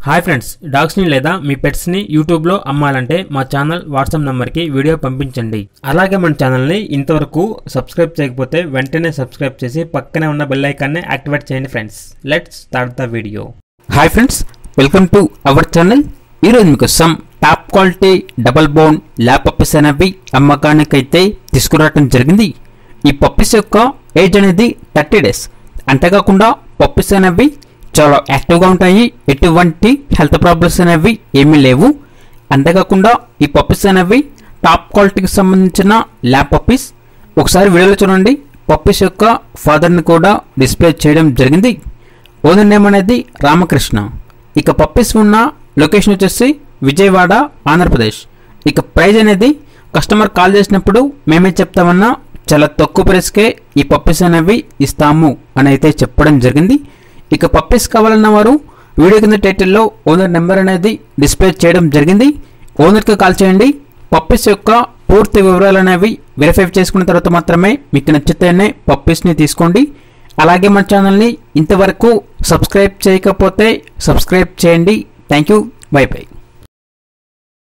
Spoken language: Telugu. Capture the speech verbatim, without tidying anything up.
హాయ్ ఫ్రెండ్స్, డాగ్స్ ని లేదా మీ పెట్స్ ని యూట్యూబ్ లో అమ్మాలంటే మా ఛానల్ వాట్సాప్ నంబర్ కి వీడియో పంపించండి. అలాగే మన ఛానల్ ని ఇంతవరకు సబ్స్క్రైబ్ చేయకపోతే వెంటనే సబ్స్క్రైబ్ చేసి పక్కనే ఉన్న బెల్ ఐకాన్ ని యాక్టివేట్ చేయండి friends. Let's start the video. Hi friends, welcome to our channel. ఈ రోజు మీకు some top quality double bone lab puppies అనేవి అమ్మకానికైతే తీసుకురావడం జరిగింది. ఈ పప్పీస్ యొక్క ఏజ్ అనేది థర్టీ డేస్. అంతేకాకుండా పప్పీస్ అనేవి చాలా యాక్టివ్గా ఉంటాయి, ఎటువంటి హెల్త్ ప్రాబ్లమ్స్ అనేవి ఏమీ లేవు. అంతేకాకుండా ఈ పప్పీస్ అనేవి టాప్ క్వాలిటీకి సంబంధించిన ల్యాబ్ పప్పీస్. ఒకసారి వీడియోలో చూడండి, పప్పీస్ యొక్క ఫాదర్ని కూడా డిస్ప్లే చేయడం జరిగింది. ఓనర్ నేమ్ అనేది రామకృష్ణ. ఇక పప్పీస్ ఉన్న లొకేషన్ వచ్చేసి విజయవాడ, ఆంధ్రప్రదేశ్. ఇక ప్రైజ్ అనేది కస్టమర్ కాల్ చేసినప్పుడు మేమే చెప్తామన్నా చాలా తక్కువ ప్రైస్కే ఈ పప్పీస్ అనేవి ఇస్తాము అని అయితే చెప్పడం జరిగింది. ఇక పప్పీస్ కావాలన్న వారు వీడియో కింద టైటిల్లో ఓనర్ నెంబర్ అనేది డిస్ప్లే చేయడం జరిగింది. ఓనర్కి కాల్ చేయండి. పప్పీస్ యొక్క పూర్తి వివరాలు అనేవి వెరిఫై చేసుకున్న తర్వాత మాత్రమే మీకు నచ్చితేనే పప్పీస్ని తీసుకోండి. అలాగే మన ఛానల్ని ఇంతవరకు సబ్స్క్రైబ్ చేయకపోతే సబ్స్క్రైబ్ చేయండి. Thank you, bye by.